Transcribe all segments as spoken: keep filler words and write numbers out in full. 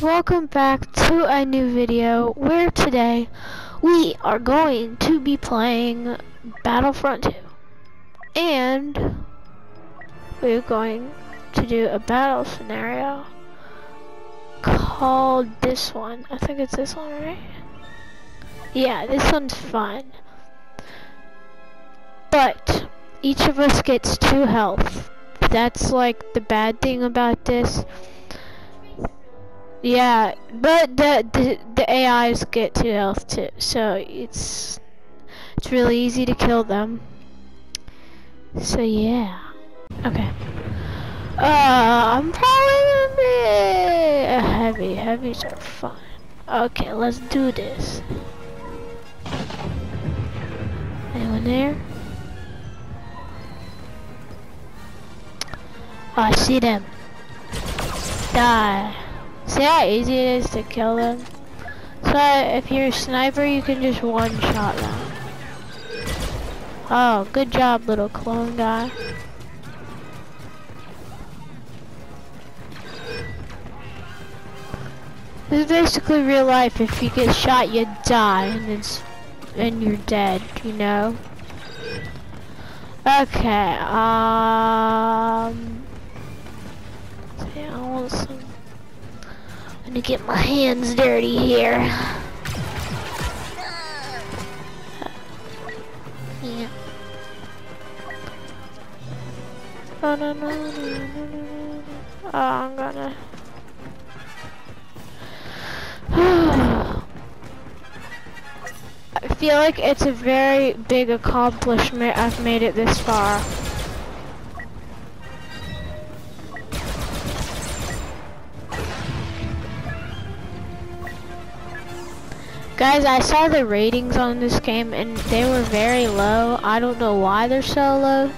welcome back to a new video where today we are going to be playing Battlefront two, and we're going to do a battle scenario called this one. I think it's this one, right? Yeah, this one's fun, but each of us gets two health. That's like the bad thing about this. Yeah, but the, the the A Is get two health too, so it's it's really easy to kill them. So yeah, okay. Uh, I'm probably gonna be a heavy. Heavies are fun. Okay, let's do this. Anyone there? Oh, I see them. Die. See how easy it is to kill them? So if you're a sniper, you can just one-shot them. Oh, good job, little clone guy. This is basically real life. If you get shot, you die, and it's and you're dead. You know. Okay. Um. See, I want some. I'm gonna get my hands dirty here. Yeah. Oh no no no no no. Oh, I'm gonna. I feel like it's a very big accomplishment. I've made it this far. Guys, I saw the ratings on this game and they were very low. I don't know why they're so low.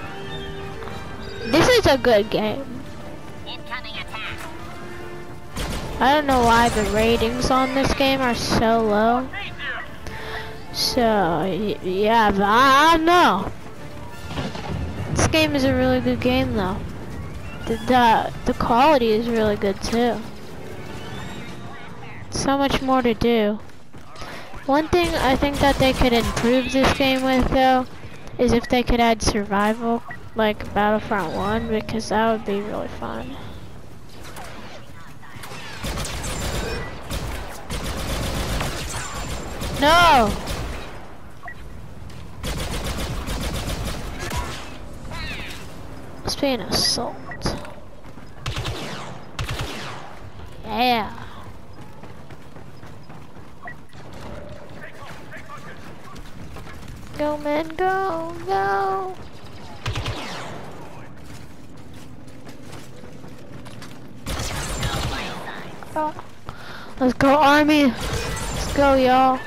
This is a good game. Incoming attack. I don't know why the ratings on this game are so low. So, yeah, but I, I don't know. This game is a really good game though. The, the, the quality is really good too. So much more to do. One thing I think that they could improve this game with though is if they could add survival like Battlefront one, because that would be really fun. No! Must be an assault. Yeah. Go man, go, go! Oh. Let's go army! Let's go y'all!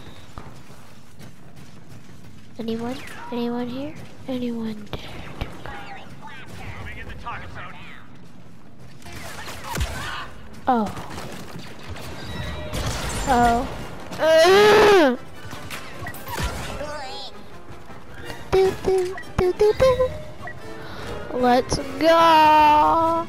Anyone? Anyone here? Anyone there? Oh. Oh. Uh. Do, do, do, do, do. Let's go.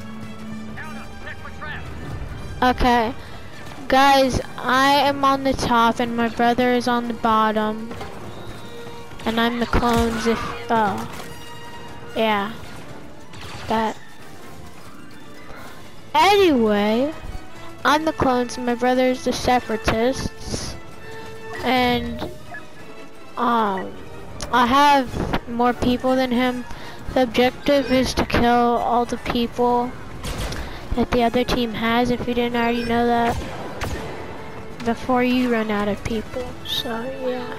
Okay, guys, I am on the top and my brother is on the bottom, and I'm the clones. If oh, yeah, that. Anyway, I'm the clones and my brother is the separatists, and um. I have more people than him. The objective is to kill all the people that the other team has, if you didn't already know that, before you run out of people. So yeah.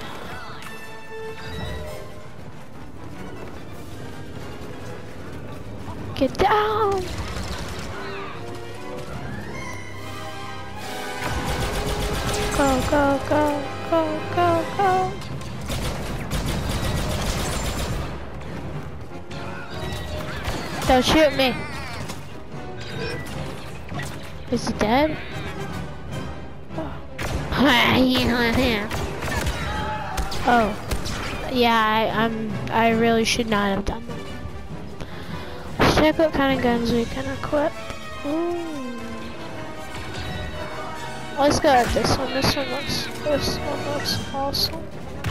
Get down! Go, go, go, go, go, go! Don't shoot me. Is he dead? Oh. Oh. Yeah, I, I'm. I really should not have done that. Let's check what kind of guns we can equip. Ooh. Let's go at this one. This one looks, this one looks awesome.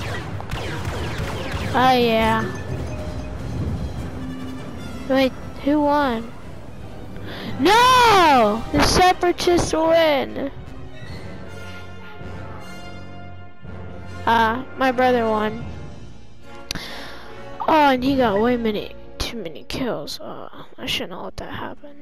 Oh yeah. Wait, who won? No! The Separatists win! Ah, uh, my brother won. Oh, and he got way many, too many kills. Oh, I shouldn't let that happen.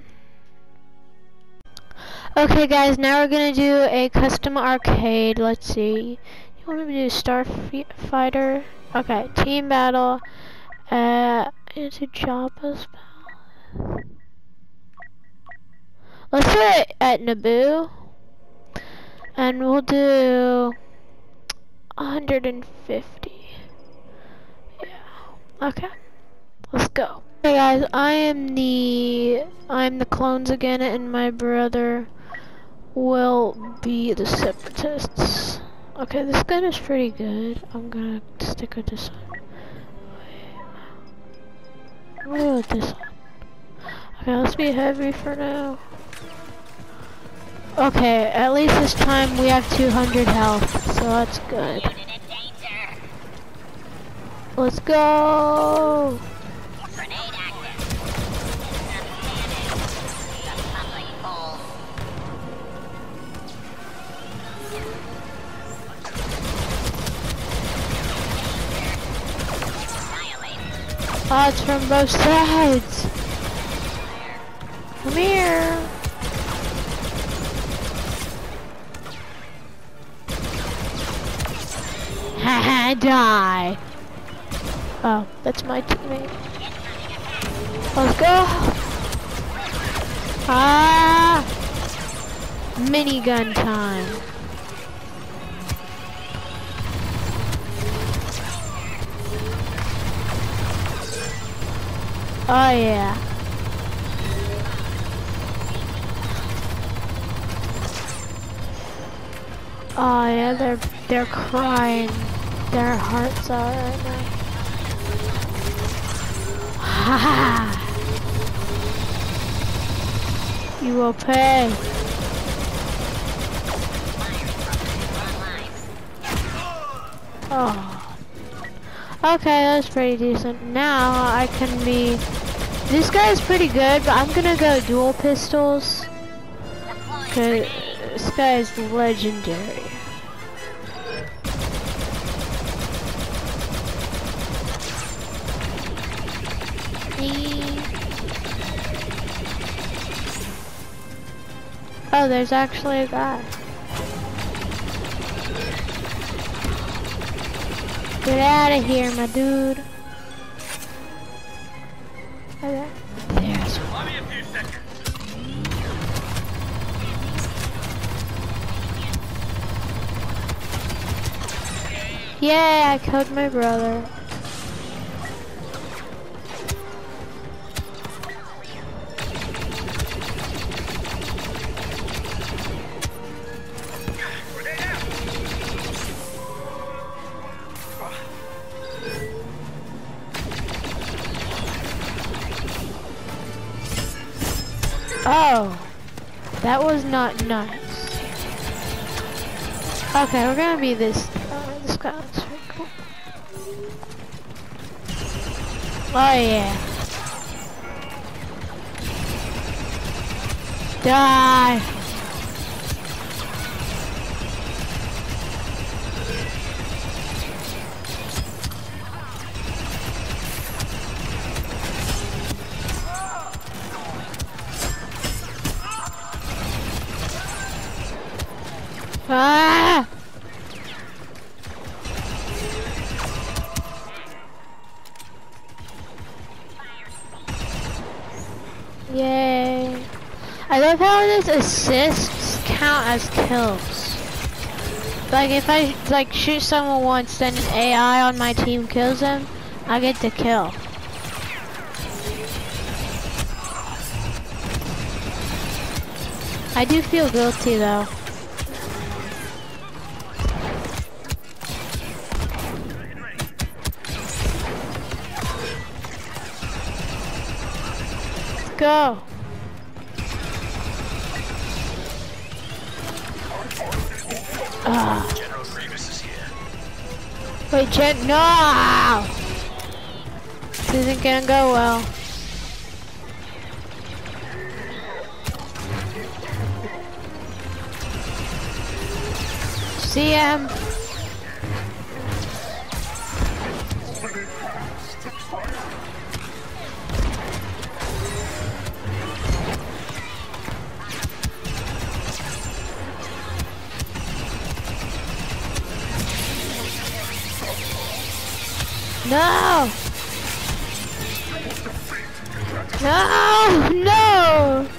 Okay guys, now we're gonna do a custom arcade. Let's see. You want me to do Starfighter? Okay, team battle. Uh, into Jabba's palace. Let's do it at Naboo. And we'll do one hundred fifty. Yeah. Okay. Let's go. Hey guys, I am the I'm the clones again, and my brother will be the Separatists. Okay, this gun is pretty good. I'm gonna stick with this one. I'm gonna go with this one. Okay, let's be heavy for now. Okay, at least this time we have two hundred health, so that's good. Let's go! Oh, it's from both sides. Come here. Haha, die. Oh, that's my teammate. Let's go. Ah, minigun time. Oh yeah. Oh yeah, they're they're crying. Their hearts are right now. Ha ha! You will pay. Oh. Okay, that's pretty decent. Now I can be. This guy is pretty good, but I'm gonna go dual pistols. Cause this guy is legendary. Oh, there's actually a guy. Get out of here, my dude. Okay. There's one. Only a few seconds. Yeah, I killed my brother. Oh, that was not nice. Okay, we're gonna be this. Uh, this guy looks pretty cool. Oh yeah. Die. Ah! Yay. I love how this assists count as kills. Like if I like shoot someone once, then an A I on my team kills them, I get the kill. I do feel guilty though. Go. Ah. General Grievous is here. Wait, Jen, no! This isn't gonna go well. C M. No! No! No!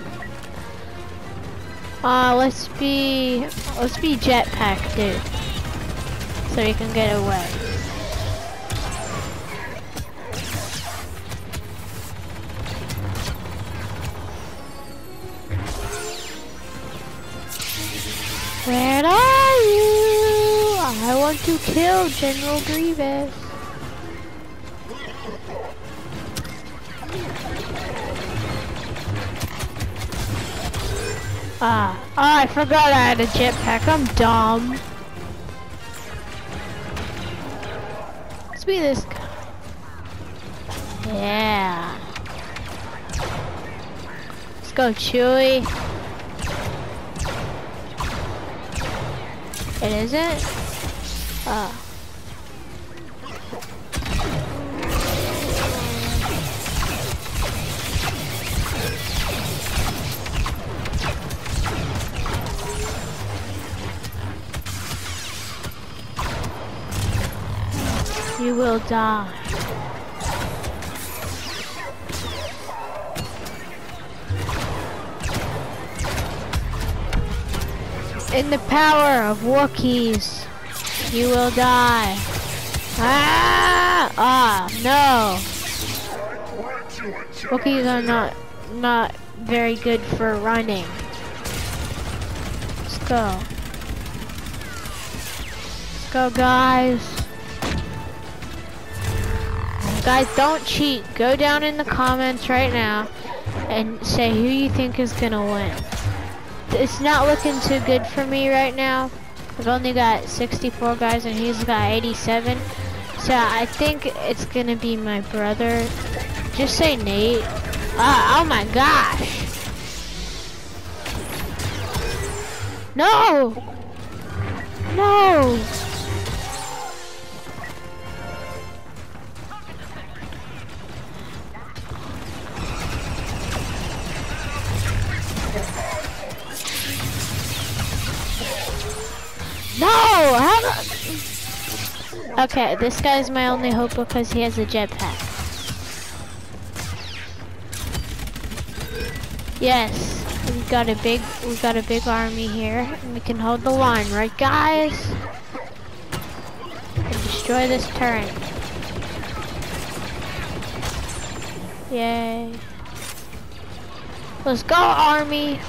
Uh, let's be, let's be jetpack, dude. So you can get away. Where are you? I want to kill General Grievous. Ah, oh, I forgot I had a jetpack. I'm dumb. Let's be this guy. Yeah. Let's go, Chewie. It isn't? Ah. You will die. In the power of Wookiees, you will die. Ah! Ah, no. Wookiees are not, not very good for running. Let's go. Let's go, guys. Guys, don't cheat. Go down in the comments right now and say who you think is gonna win. It's not looking too good for me right now. I've only got sixty-four guys and he's got eighty-seven. So I think it's gonna be my brother. Just say Nate. Ah, oh my gosh. No! No! No! How do... Okay, this guy's my only hope because he has a jetpack. Yes, we've got a big, we've got a big army here, and we can hold the line, right, guys? And destroy this turret. Yay! Let's go, army!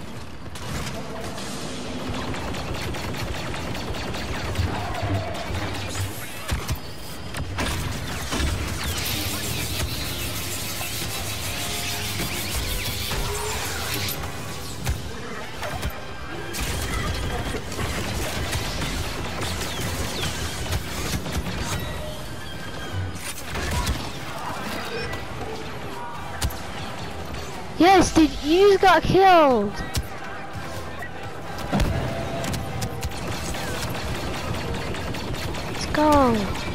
Yes, dude, you just got killed. Let's go.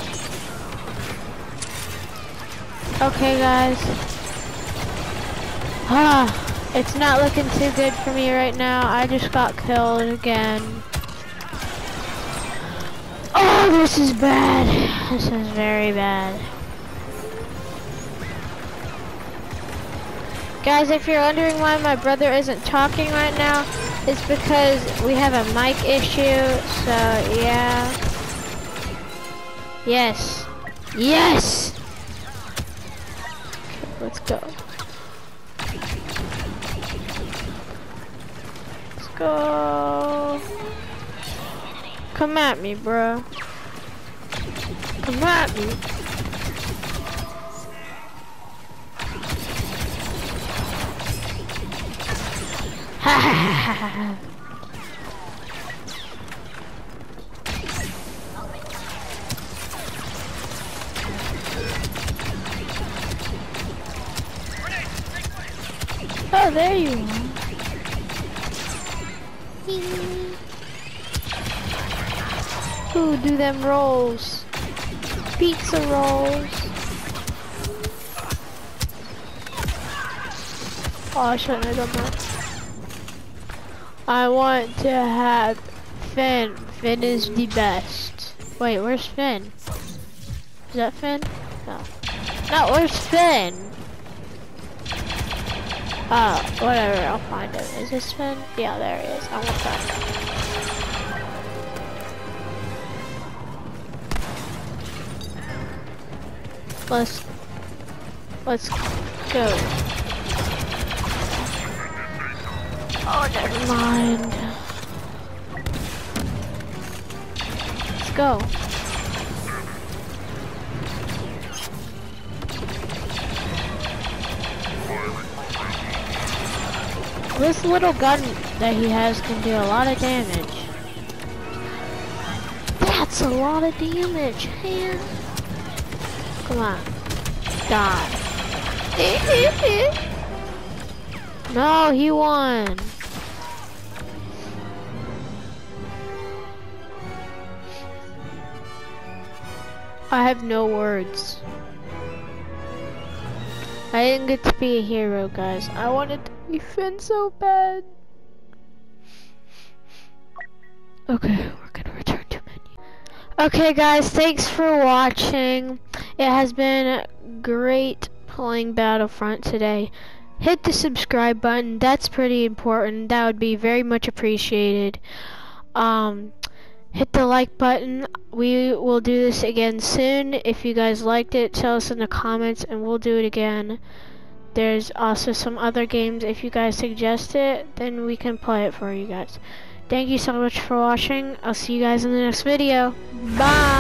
Okay, guys. Ah, it's not looking too good for me right now. I just got killed again. Oh, this is bad. This is very bad. Guys, if you're wondering why my brother isn't talking right now, it's because we have a mic issue, so yeah. Yes. Yes! Okay, let's go. Let's go. Come at me, bro. Come at me. Oh, there you are. Ooh, do them rolls. Pizza rolls. Oh, I shouldn't have done that. I want to have Finn. Finn is the best. Wait, where's Finn? Is that Finn? No. No, where's Finn? Oh, whatever, I'll find him. Is this Finn? Yeah, there he is. I want that. Let's, let's go. Oh, never mind. Let's go. This little gun that he has can do a lot of damage. That's a lot of damage, man. Come on. Die. No, he won. I have no words. I didn't get to be a hero, guys. I wanted to be Finn so bad. Okay, we're gonna return to menu. Okay, guys, thanks for watching. It has been great playing Battlefront today. Hit the subscribe button. That's pretty important. That would be very much appreciated. Um, hit the like button. We will do this again soon. If you guys liked it, tell us in the comments and we'll do it again. There's also some other games. If you guys suggest it, then we can play it for you guys. Thank you so much for watching. I'll see you guys in the next video. Bye!